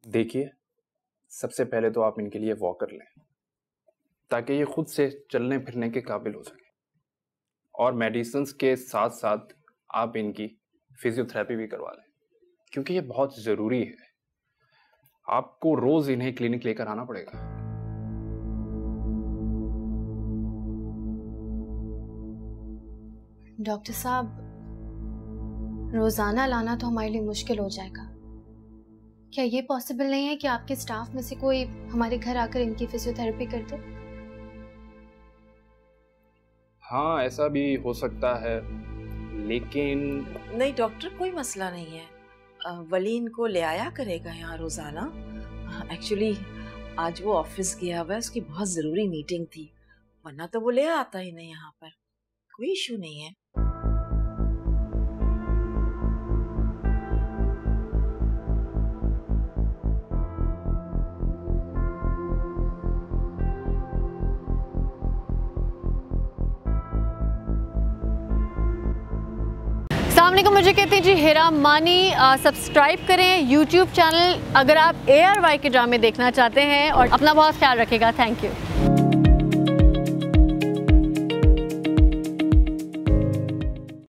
देखिए, सबसे पहले तो आप इनके लिए वॉकर लें ताकि ये खुद से चलने फिरने के काबिल हो सके, और मेडिसिन्स के साथ साथ आप इनकी फिजियोथेरेपी भी करवा लें क्योंकि ये बहुत ज़रूरी है। आपको रोज़ इन्हें क्लिनिक लेकर आना पड़ेगा। डॉक्टर साहब, रोज़ाना लाना तो हमारे लिए मुश्किल हो जाएगा। क्या ये पॉसिबल नहीं है कि आपके स्टाफ में से कोई हमारे घर आकर इनकी फिजियोथेरेपी कर दे? हाँ, ऐसा भी हो सकता है, लेकिन नहीं डॉक्टर, कोई मसला नहीं है। वली इनको ले आया करेगा यहाँ रोजाना। एक्चुअली आज वो ऑफिस गया हुआ है, उसकी बहुत जरूरी मीटिंग थी, वरना तो वो ले आता ही नहीं यहाँ पर। कोई इशू नहीं है। अस्सलामुअलैकुम, मुझे कहते हैं जी हिरा मानी। सब्सक्राइब करें यूट्यूब चैनल अगर आप ARY के ड्रामे देखना चाहते हैं, और अपना बहुत ख्याल रखिएगा। Thank you.